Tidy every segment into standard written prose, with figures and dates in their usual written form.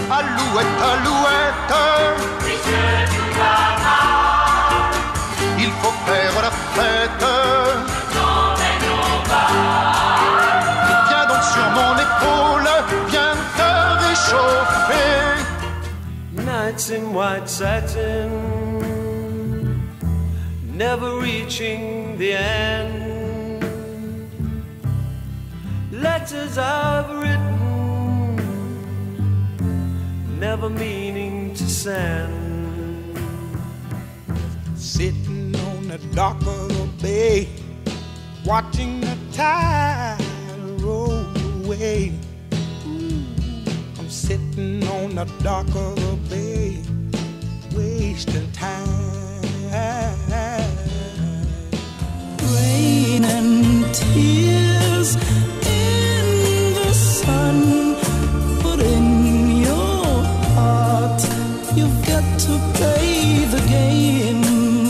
Alouette, alouette, puisque tout va mal, il faut faire la fête. t'emmène au bal. Viens donc sur mon épaule, viens te réchauffer. Nights in white satin, never reaching the end. Letters I've written, never meaning to send. Sitting on the dock of the bay, watching the tide roll away. I'm sitting on the dock of the bay, wasting time. Rain and tears in the sun, but in your heart you've got to play the game.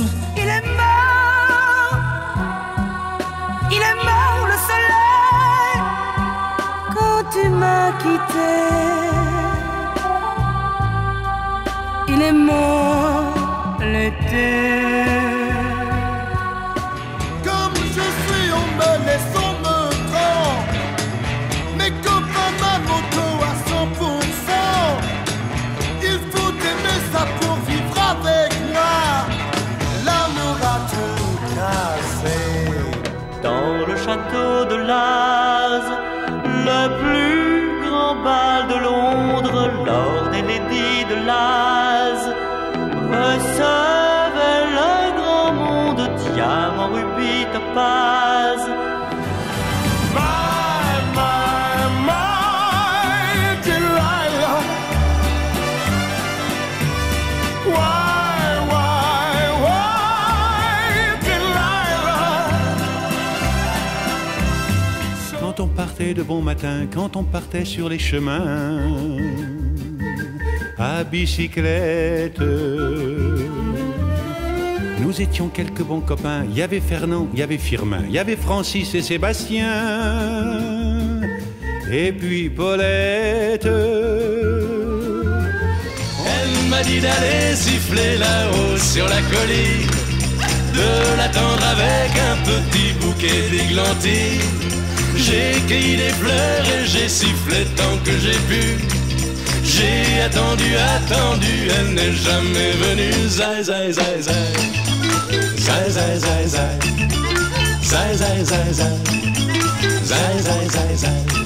Il est mort le soleil quand tu m'as quitté. Il est mort l'été. Comme je suis, on me laisse, on me prend. Mes copains, ma moto à 100%. Il faut aimer ça pour vivre avec moi. L'amour a tout cassé. Dans le château de Laz, le plus grand bal de Londres, Lord et Lady de Laz recevait le grand monde, diamant, rubis, topaz. My Delilah. Why, Delilah? Quand on partait de bon matin, quand on partait sur les chemins à bicyclette, nous étions quelques bons copains. Il y avait Fernand, il y avait Firmin, il y avait Francis et Sébastien, et puis Paulette. Elle m'a dit d'aller siffler là-haut sur la colline, de l'attendre avec un petit bouquet d'églantines. J'ai cueilli des fleurs et j'ai sifflé tant que j'ai pu. J'ai attendu, elle n'est jamais venue. Zai, zai, zai, zai. Zai, zai, zai, zai. Zai, zai, zai, zai. Zai, zai, zai, zai.